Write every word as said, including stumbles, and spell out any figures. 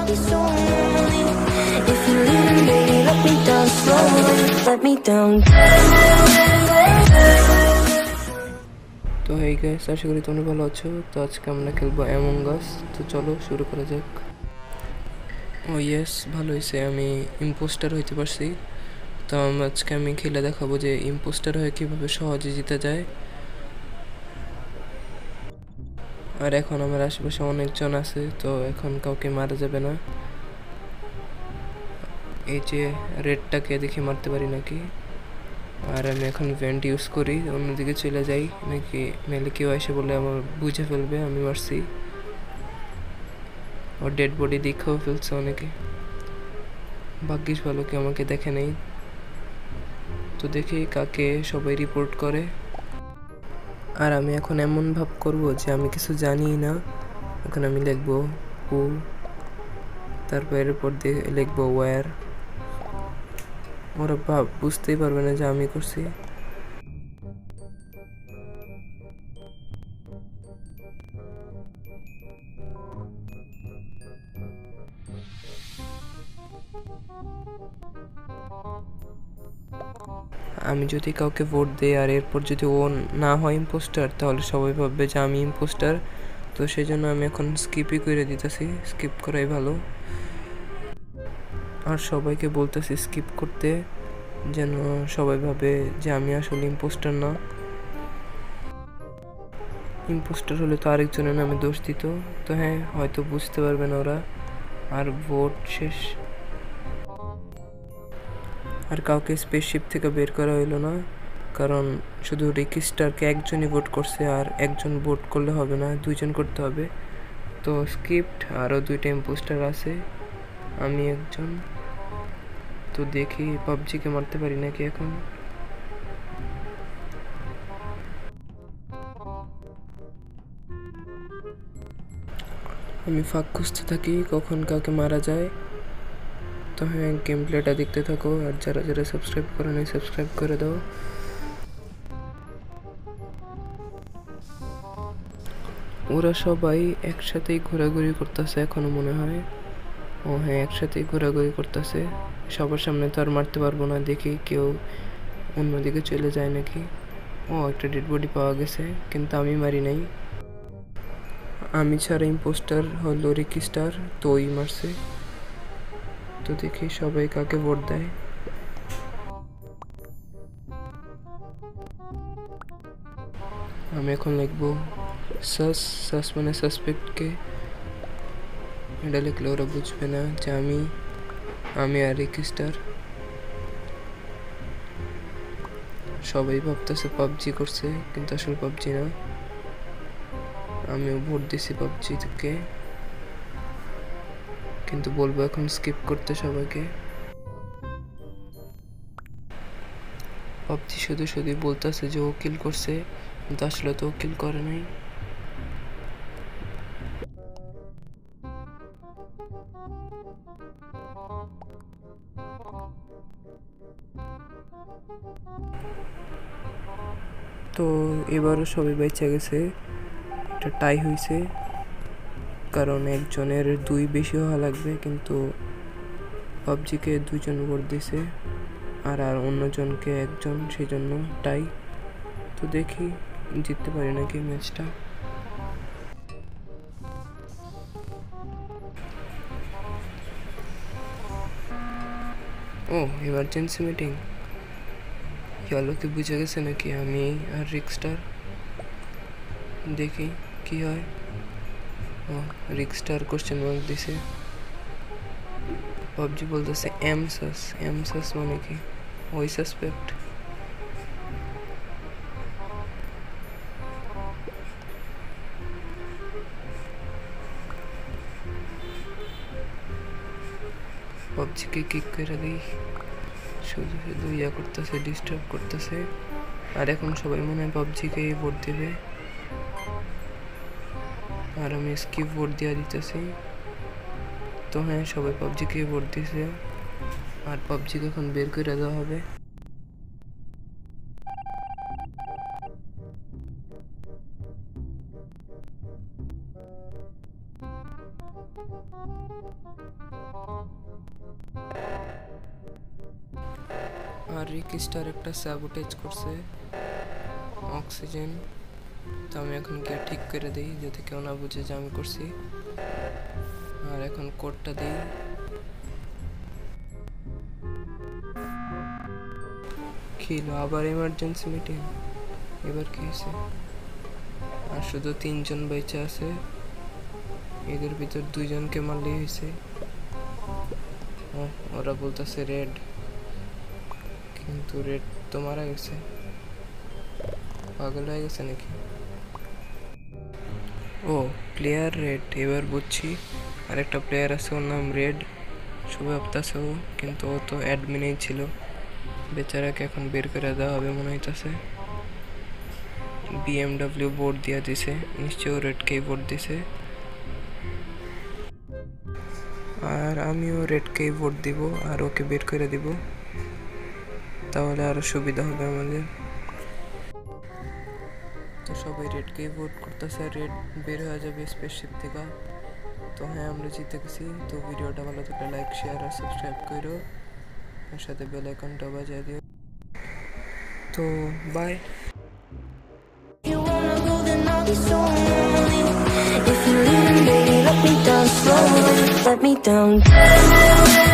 I'll be so lonely. If you're leaving, baby, let me down slowly. Let me down. তো hey guys, আশা করি তোমরা ভালো আছো। তো আজকে আমরা খেলবো অ্যামং আস। তো চলো শুরু করা যাক। ও ইয়েস, ভালো হয়েছে, আমি ইম্পোস্টার হইতে পারছি। তো আজকে আমি খেলে দেখাবো যে ইম্পোস্টার হয়ে কীভাবে সহজে জিতে যায়। আর এখন আমার আশেপাশে অনেকজন আছে, তো এখন কাউকে মারা যাবে না। এই যে রেডটাকে দেখে মারতে পারি নাকি। আর আমি এখন ভেন্ট ইউজ করি, অন্যদিকে চলে যাই নাকি, নাহলে কেউ এসে বলে আমার বুঝে ফেলবে আমি মারছি। ওর ডেড বডি দেখেও ফেলছে অনেকে। ভাগ্যিস ভালো কি আমাকে দেখে নেই। তো দেখি কাকে সবাই রিপোর্ট করে। আর আমি এখন এমন ভাব করব যে আমি কিছু জানি না। এখন আমি লিখবো হু, তারপর এরপর দিয়ে লিখবো ওয়্যার। ওরা ভাব বুঝতেই পারবে না যে আমি করছি। আমি যদি কাউকে ভোট দিই আর এরপর যদি ও না হয় ইম্পোস্টার, তাহলে সবাই ভাববে যে আমি ইম্পোস্টার। তো সেই জন্য আমি এখন স্কিপই করে দিতেছি, স্কিপ করাই ভালো। আর সবাইকে বলতেছি স্কিপ করতে, যেন সবাই ভাবে যে আমি আসলে ইম্পোস্টার না। ইম্পোস্টার হলে তো আরেকজনের নামে দোষ দিত। তো হ্যাঁ, হয়তো বুঝতে পারবে না ওরা। আর ভোট শেষ। আর কাউকে স্পেসশিপ থেকে বের করা হইলো না, কারণ শুধু রিকি স্টারকে একজনই ভোট করছে, আর একজন ভোট করলে হবে না, দুইজন করতে হবে। তো স্কিপ্ট, আরও দুইটা ইম্পোস্টার আছে, আমি একজন। তো দেখি পাবজিকে মারতে পারি নাকি এখন। আমি ফাঁক খুঁজতে থাকি কখন কাউকে মারা যায়। তো হ্যাঁ, গেম প্লেটা দেখতে থাকো, আর যারা যারা সাবস্ক্রাইব করে নাই সাবস্ক্রাইব করে দাও। ওরা সবাই একসাথেই ঘোরাঘুরি করতেছে এখনো মনে হয়। ও হ্যাঁ, একসাথেই ঘোরাঘুরি করতেছে। সবার সামনে তো আর মারতে পারবো না, দেখি কেউ অন্যদিকে চলে যায় নাকি। ও একটা ডেড বডি পাওয়া গেছে, কিন্তু আমি মারি নাই। আমি ছাড়া ইম্পোস্টার হলো রিকি স্টার, তো ওই মারছে। তো দেখি সবাই কাকে ভোট দেয়। আমি এখন লিখবো সাস। সাস মানে সাসপেক্টকে। এটা লিখলে ওরা বুঝবে না যে আমি আমি আর রিকি স্টার। সবাই ভাবতেছে পাবজি করছে, কিন্তু আসলে পাবজি না। আমিও ভোট দিছি পাবজিকে, কিন্তু বলবো এখন স্কিপ করতে সবাইকে। পাবজি শুধু শুধু বলতেছে যে ও কিল করছে, কিন্তু আসলে তো ও কিল করে নাই। তো এবারও সবাই বেঁচে গেছে, একটা টাই হয়েছে, কারণ একজনের দুই বেশি হওয়া লাগবে, কিন্তু পাবজিকে দুজন ভোট দিছে আর আর অন্যজনকে একজন, সেই জন্য টাই। তো দেখি জিততে পারি নাকি ম্যাচটা। ও এমার্জেন্সি মিটিং, ইয়ালোকে বুঝে গেছে নাকি আমি আর রিক্সটার। দেখি কি হয়। ও রিক্সটার কোশ্চেন মার্ক দিছে। পাবজি বলতেছে এমসাস। এমসাস মানে কি? ওই সাসপেক্ট। পাবজিকে কিক করে দিই, শুধু শুধু ইয়া করতেছে, ডিস্টার্ব করতেছে। আর এখন সবাই মনে হয় পাবজিকেই ভোট দেবে, আর আমি স্কিপ ভোট দিয়ে দিতেছি। তো হ্যাঁ, সবাই পাবজিকেই ভোট দিছে, আর পাবজিকে এখন বের করে দেওয়া হবে। আর রিকি স্টার একটা স্যাবোটেজ করছে অক্সিজেন, তো আমি এখন গিয়ে ঠিক করে দিই যাতে কেউ না বুঝে যে আমি করছি। আর এখন কোডটা দিই। কি হলো, আবার এমার্জেন্সি মিটিং? এবার কি হয়েছে? আর শুধু তিনজন বেঁচে আছে, এদের ভিতর দুইজনকে মারলেই হয়েছে। ওরা বলতেছে রেড, কিন্তু রেড তো মারা গেছে। পাগল হয়ে গেছে নাকি? ও, প্লেয়ার রেড, এবার বুঝছি। আর একটা প্লেয়ার আছে, ওর নাম রেড, শুভ ভাবতেছে ও, কিন্তু ও তো অ্যাডমিনেই ছিল। বেচারাকে এখন বের করে দেওয়া হবে মনে হইতেছে। বিএমডব্লিউ ভোট দিয়া দিছে, নিশ্চয়ই রেডকেই ভোট দিছে। আর আমিও রেডকেই ভোট দিব আর ওকে বের করে দিব, তাহলে আরো সুবিধা হবে আমাদের। তো সবাই রেডকেই ভোট করতেছে, রেড বের হয়ে যাবে স্পেসশিপ থেকে। তো হ্যাঁ, আমরা জিতে গেছি। তো ভিডিওটা ভালো থাকলে লাইক, শেয়ার আর সাবস্ক্রাইব করো, এর সাথে বেল আইকনটা বাজিয়ে দিও। তো bye. You wanna go, then I'll be so lonely. If you're leaving, baby, let me down slowly. Let me down.